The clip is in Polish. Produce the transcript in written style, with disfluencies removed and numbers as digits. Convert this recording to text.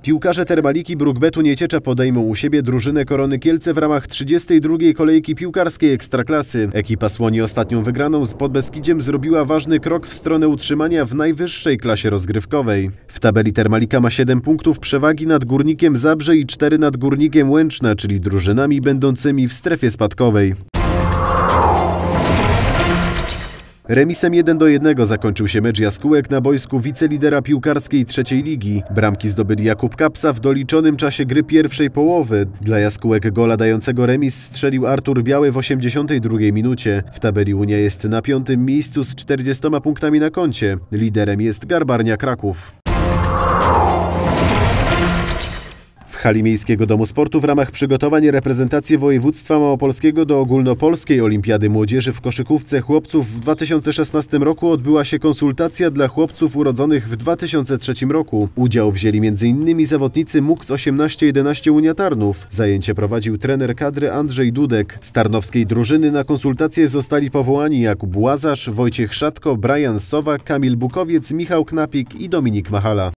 Piłkarze Termaliki Brukbetu Nieciecza podejmą u siebie drużynę Korony Kielce w ramach 32. kolejki piłkarskiej Ekstraklasy. Ekipa słoni ostatnią wygraną z Podbeskidziem zrobiła ważny krok w stronę utrzymania w najwyższej klasie rozgrywkowej. W tabeli Termalika ma 7 punktów przewagi nad Górnikiem Zabrze i 4 nad Górnikiem Łęczna, czyli drużynami będącymi w strefie spadkowej. Remisem 1-1 zakończył się mecz jaskółek na boisku wicelidera piłkarskiej trzeciej ligi. Bramki zdobyli Jakub Kapsa w doliczonym czasie gry pierwszej połowy. Dla jaskółek gola dającego remis strzelił Artur Biały w 82 minucie. W tabeli Unia jest na 5. miejscu z 40 punktami na koncie. Liderem jest Garbarnia Kraków. W hali Miejskiego Domu Sportu w ramach przygotowań reprezentacji województwa małopolskiego do ogólnopolskiej Olimpiady Młodzieży w koszykówce chłopców w 2016 roku odbyła się konsultacja dla chłopców urodzonych w 2003 roku. Udział wzięli m.in. zawodnicy MUKS 18-11 Unia Tarnów. Zajęcie prowadził trener kadry Andrzej Dudek. Z tarnowskiej drużyny na konsultacje zostali powołani Jakub Łazarz, Wojciech Szatko, Brian Sowa, Kamil Bukowiec, Michał Knapik i Dominik Machala.